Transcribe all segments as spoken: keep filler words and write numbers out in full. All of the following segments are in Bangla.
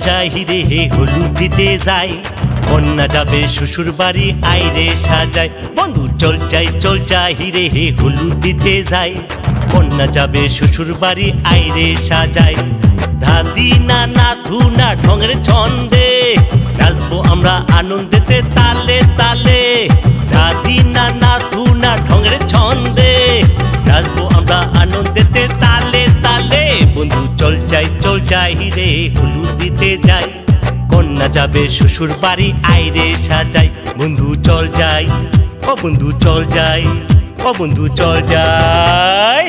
যাই রে হলুদ দিতে যাই, কন্যা যাবে শ্বশুর বাড়ি আইরে সাজাই। বন্ধু চল যাই চল যাই রে হলুদ দিতে যাই, কন্যা যাবে শ্বশুর বাড়ি আইরে সাজাই। দাদি না নাথু না ঢঙের ছন্দে নাচবো আমরা আনন্দেতে তালে তালে। দাদি না নাথু না ঢঙের ছন্দে নাচবো আমরা আনন্দেতে তালে তালে। বন্ধু চল যাই চল যাই রে হলুদ দিতে যাই, কন্যা যাবে শ্বশুর বাড়ি আইরে সাজাই। বন্ধু চল যাই ও বন্ধু চল যাই ও বন্ধু চল যাই।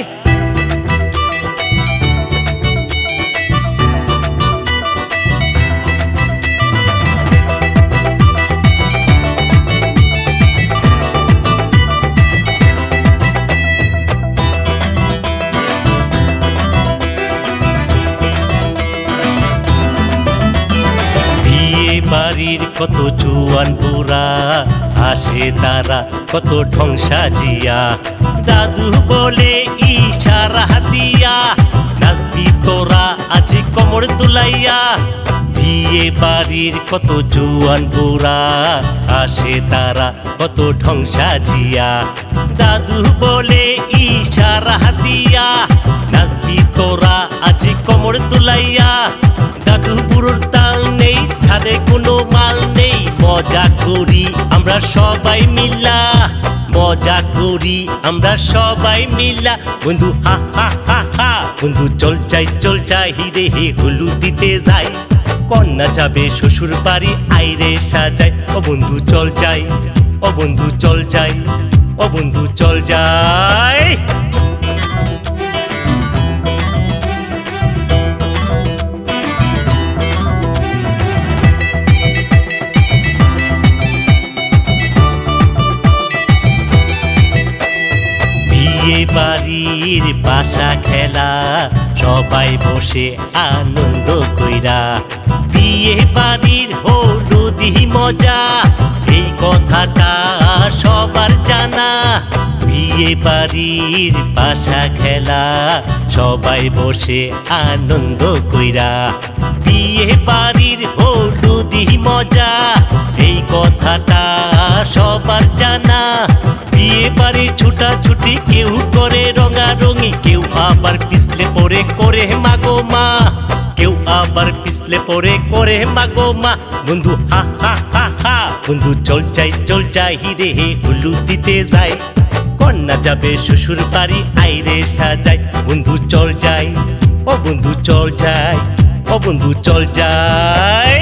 বাড়ির কত জুয়ান বুড়া আসে তারা কত ঢং সাজিয়া, দাদু বলে ইশারা দিয়া নাচবি তোরা আজি কোমর দুলাইয়া। বিয়ে বাড়ির কত জুয়ান বুড়া আসে তারা কত ঢং সাজিয়া, দাদু বলে ইশারা দিয়া নাচবি তোরা আজি কোমর দুলাইয়া। দাদু বুড়োর তাল নেই ছাদে কোনো মাল নেই, মজা করি আমরা সবাই মিলা, মজা করি আমরা সবাই মিলা। বন্ধু হা হা হা হা বন্ধু চল যাই চল যাই রে হলুদ দিতে যাই, কন্যা যাবে শ্বশুর বাড়ি আইরে সাজাই। ও বন্ধু চল যাই ও বন্ধু চল যাই ও বন্ধু চল যাই। বিয়ে বাড়ির বাসা খেলা সবাই বসে আনন্দ কইরা, বিয়ে বাড়ির হলুদি মজা এই কথাটা সবার জানা। বিয়ে বাড়ির বাসা খেলা সবাই বসে আনন্দ কইরা, বিয়ে বাড়ির হলুদি মজা এই কথাটা সবার জানা। বিয়ে বাড়ি ছুটাছুটি কেউ করে রঙারঙি, কেউ আবার পিছলে পরে করে মাগো মা, কেউ আবার পিছলে পরে করে মাগো মা। বন্ধু হা হা হা হা বন্ধু চল যাই চল যাই রে হলুদ দিতে যাই, কন্যা যাবে শ্বশুর বাড়ি আইরে সাজাই। বন্ধু চল যাই ও বন্ধু চল যাই ও বন্ধু চল যাই।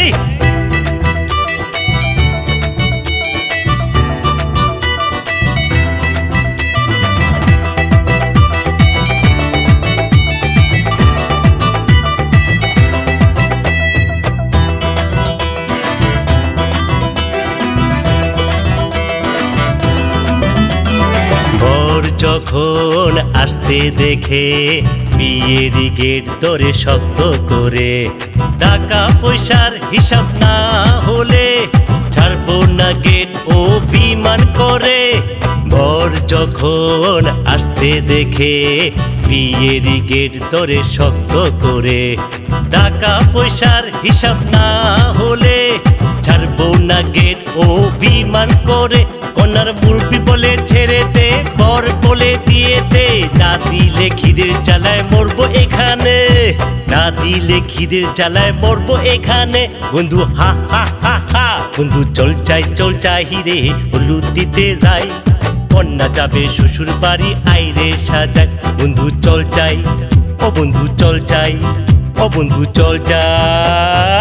যখন আসতে দেখে বিয়ের গেট ধরে শক্ত করে, টাকা পয়সার হিসাব না হলে ছাড়বো না গেট ও বিমান করে। বর যখন আসতে দেখে বিয়ের গেট ধরে শক্ত করে, টাকা পয়সার হিসাব না হলে ছাড়বো না গেট ও বিমান করে। কন্যার মুরব্বি বলে ছেড়ে দে, বর বলে দিয়ে দে, না দিলে খিদের জ্বালায় মরবো এখানে, না দিলে খিদের জ্বালায় মরবো এখানে। বন্ধু হা হা হা হা বন্ধু চল যাই চল যাই রে হলুদ দিতে যাই, কন্যা যাবে শ্বশুর বাড়ি আইরে সাজাই। বন্ধু চল যাই ও বন্ধু চল যাই ও বন্ধু চল যাই।